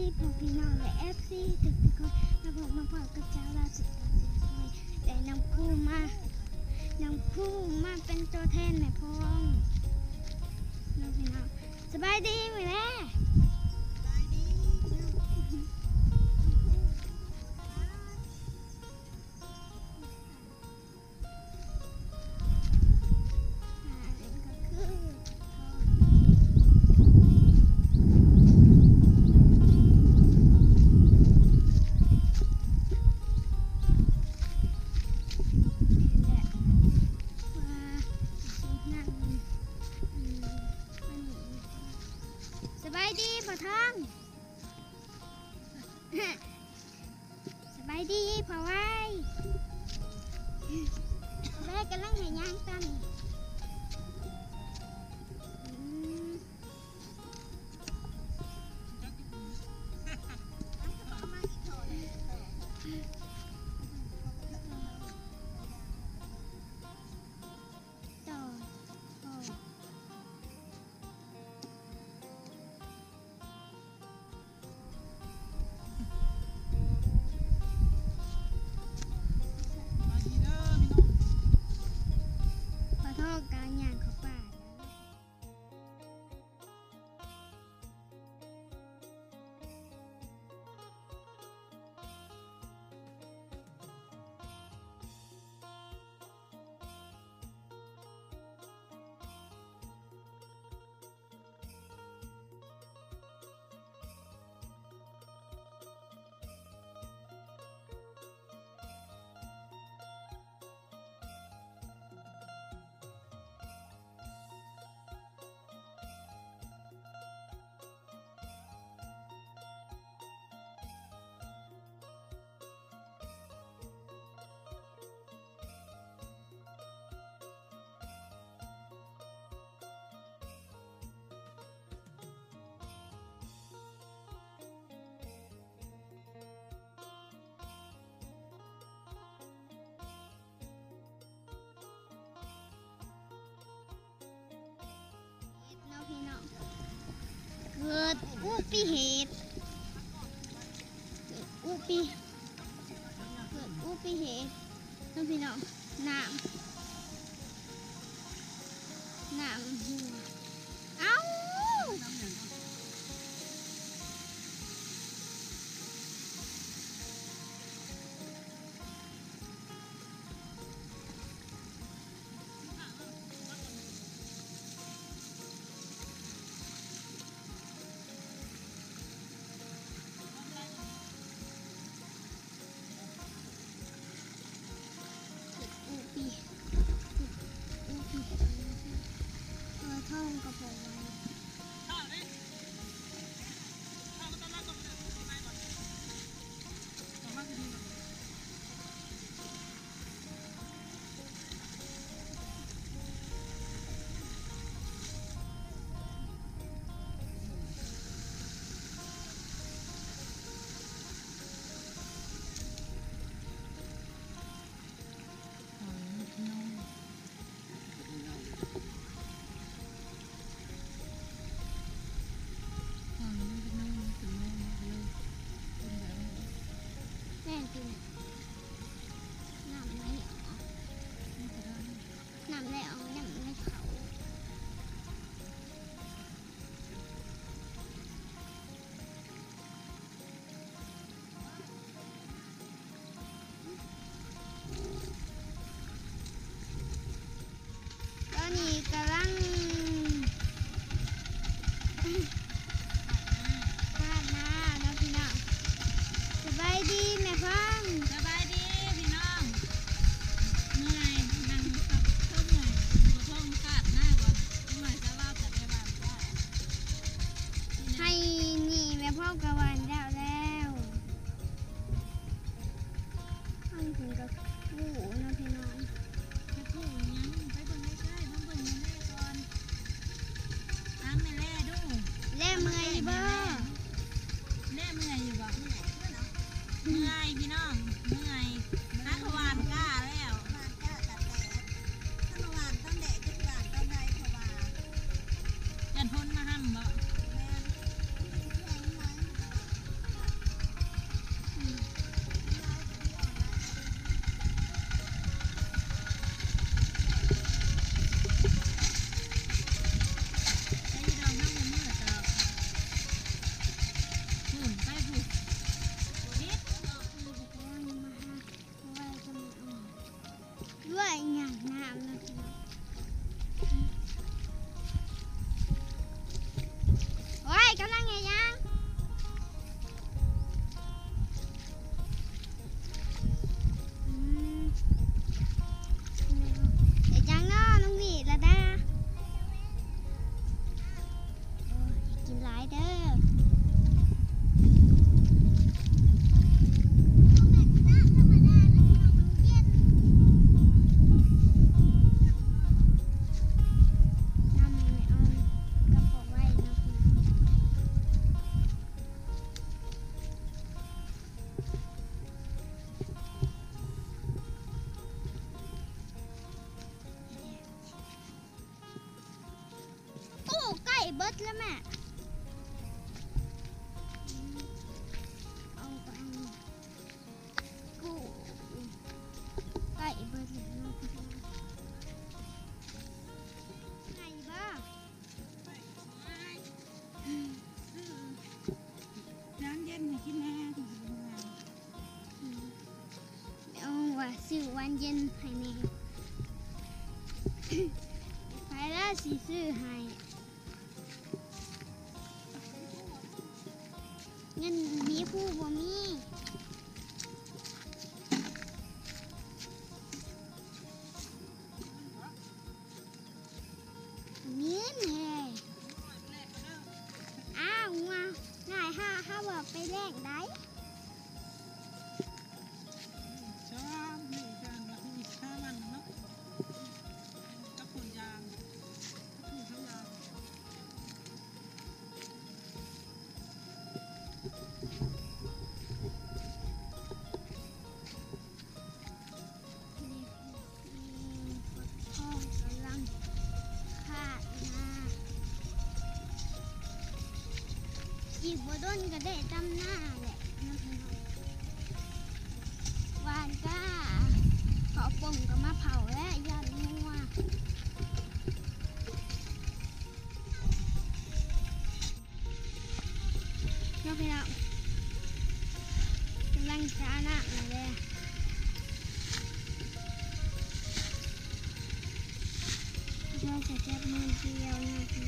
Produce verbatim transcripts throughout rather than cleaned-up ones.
พ่อพี่น้องและเอฟซีทุกทุกคนมาพบมาพบกับเจ้าราชการสิงห์บุรีได้นำคู่มานำคู่มาเป็นตัวแทนแม่พ้องน้องพี่น้องสบายดีไหมแม่สบายดีพ่อทองสบายดีพ่อไว้แม่กำลังหายางกันการงานเขาป่าพี่น้องเกิดอุบัติเหตุเกิดอุบัติเกิดอุบัติเหตุน้องพี่น้องน้ำน้ำเอ้าท่องกระโปรงไว้แม่กินน้ำไหลออกน้ำไหลออกน้ำไหลเขาตอนนี้กำลังสบายดีแม่ฟังสบายดีพี่น้องเมื่อยนั่งกับเพื่อนเหนื่อยตัวท่องคาดหน้าก่อนเหนื่อยจะเล่าแต่ในบ้านได้ให้นี่แม่พ่อกะวันแล้วแล้วห้องถึงกับผู้นะพี่น้องจะผู้ยังไปเบิ่งใกล้ๆมาเบิ่งแม่ก่อนน้ำแม่แล่ดูแล่เมื่อยบ่แล่เมื่อยอยู่บ่เมื่อยพี่น้องเมื่อยนักวานกล้าแล้ววานกล้าตัดแดดถ้าวานต้องแดดจุดวานต้องได้เพราะว่ายันพ้นมาห้ำบ่แม่โอ้ไก่เบิดแล้วแม่เอาไปกูไก่เบิดแล้วนะพี่น้องไก่บ้าน้ำเย็นให้กินแน่ถึงจะงามเอาว่าซื้อวันเย็นให้แม่ไปแล้วสิซื้อให้เงินมีผู้บ่มีเงินแห่อ้าวว่าง่ายห้าห้าบอกไปแลกได้ชอบนี่กันแล้วอีกห้าวันเนาะก็ผลยางถูกทั้งยางพ่อกำลังขาดนาอีกบ่โดนก็ได้ตำหน้าแหละนะพี่น้องวานก้าขอปุ่มก็มาเผาและยอดงัวเนาะพี่น้องกำลังช้าหน้ามาเลยเราจะจับมือเดียวนะพี่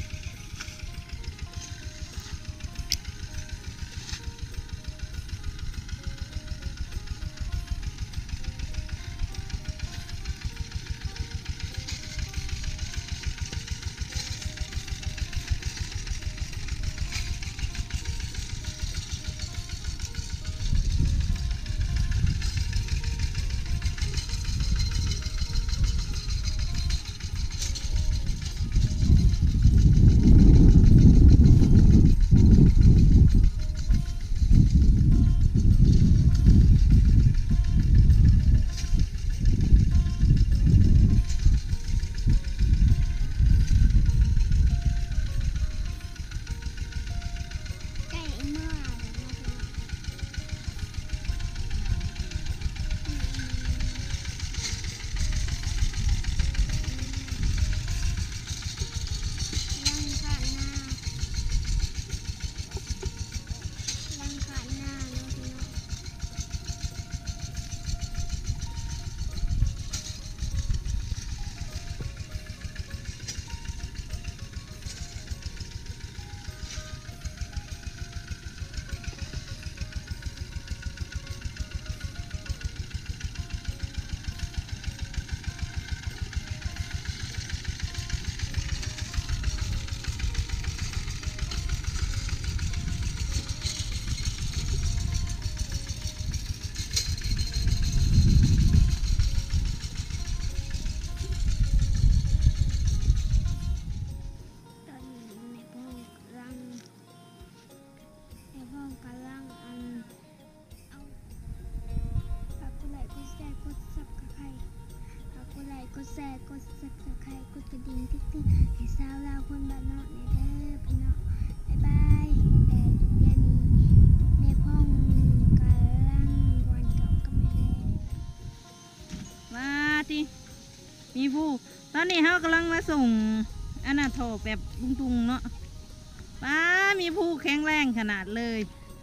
แชร์กดซับสไครต์กดกระดิ่งติ๊กติ๊กให้สาวลาวคนบ้านนอกในเด้อพี่น้องบ๊ายบายแต่เดี๋ยวนี้แม่พ่องกำลังวันเก่ากับแม่แม่มาทีมีผู้ตอนนี้เขากำลังมาส่งอันน่ะโถแบบตุงๆเนาะป้ามีผู้แข็งแรงขนาดเลย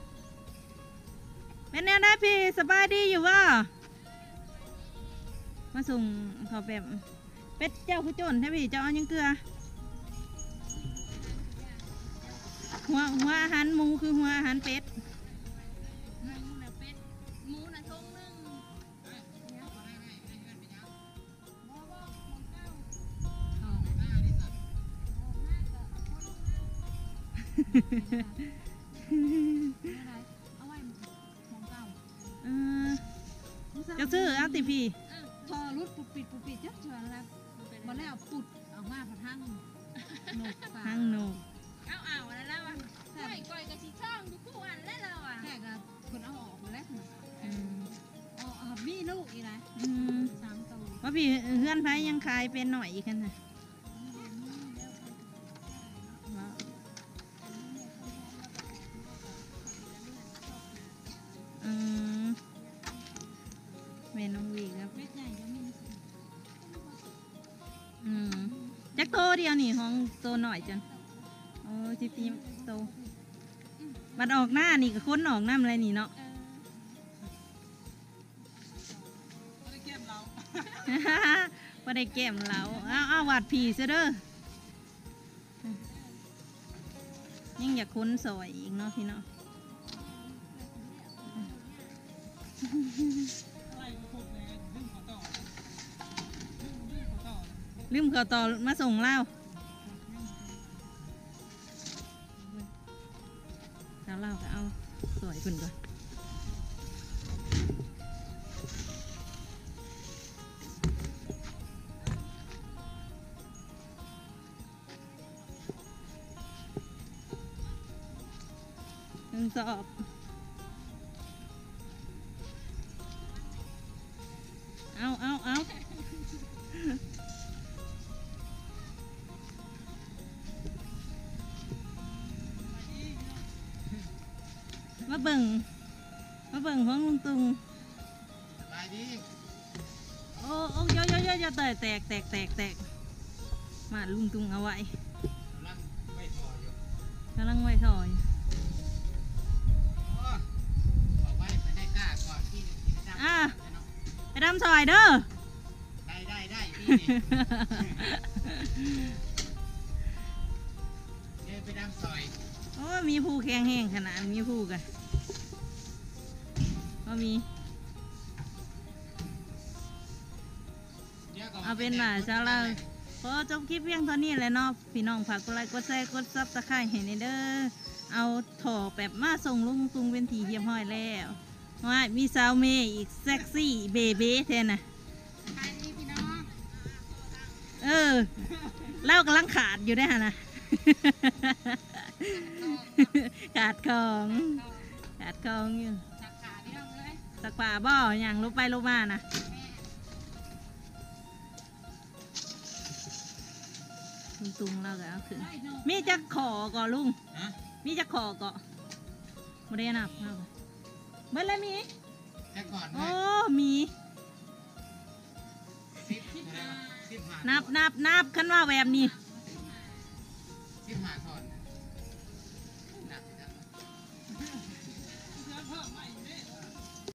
เป็นแนวได้พี่สบายดีอยู่ว่ามาส่งเขาแบบเป็ดเจ้าคือโจนใช่พี่เจ้าเอายังเกลือหัวหัวอาหารหมูคือหัวอาหารเป็ดหมูน่ะเป็ดหมูน่ะทงนึงจะซื้อเอาติพี่พอรุดปุดปิดปุดปิดจักเถื่อนแล้วมาแล้วปุดออกมาพะทั้งหนกปลาทั้งหนูเอาเอาแล้วแล้วอ่ะก้อยก้อยกับชีช่องดูคู่อันแล้วเราอ่ะแค่กับคนเอาออกมาแล้วว่าพี่เพื่อนไผยังขายเป็นหน่อยอีกกันนะว้าวอืมเมนูวีครับเม็ดใหญ่ก็มีอืมจักโตเดียวนี่ห้องโตหน่อยจังโอ้จิตีโตบัดออกหน้านี่ก็ค้นออกน้ำอะไรนี่เนาะ ว่าได้แก้มเราเอาเอาวาดผีซะเด้อยังอยากค้นซอยอีกเนาะพี่เนาะลืมเขาต่อมาส่งเล่าแล้วเล่าก็เอาสวยขึ้นก่อนหนึ่งสอบเอาเอาเอามาเบิ่งมาเบิ่งของลุงตุงสบายดีโอ้โอ้เยอะเยอะเยอะเยอะแตกแตกแตกแตกแตกมาลุงตุงเอาไว้กำลังไม่พออยู่กำลังไว้ถอยโอ้บอกไว้ไปได้กล้าก่อนที่ที่จะอ่ะเนาะไปดำซอยเด้อได้ได้ได้พี่นี่เดินไปดำซอยโอ้มีผู้แข็งแห้งขนาดมีผู้กันก็มีดี๋ยวก่เอาเป็นว่าชาวเราขอจบคลิปเพียงเท่านี้แหละเนาะพี่น้องฝากกดไลค์กดแชร์กดซับสไครต์ให้ในเด้อเอาถ่อแบบมาส่งลุงตุงเป็นทีเรียบร้อยแล้วว่ามีสาวเมย์อีกเซ็กซี่เบเบ้แทนน่ะขายดีพี่น้องเออเล่ากำลังขาดอยู่ได้อฮะนะ ขาดของขาดของอยู่สาขาพี่น้องเลยสักป่าบ่ออย่างลบไปลบมานะลุงตุงเราก็เอาขึ้นเฮ้ยน้องมีจักขอก่อลุงฮะมีจักขอก่อไม่ได้นับเอาก่อนเบิ้ลแล้วมีแต่ก่อนโอ้นะมีสิบสิบห้านับนับนับคันว่าแบบนี้สิบห้า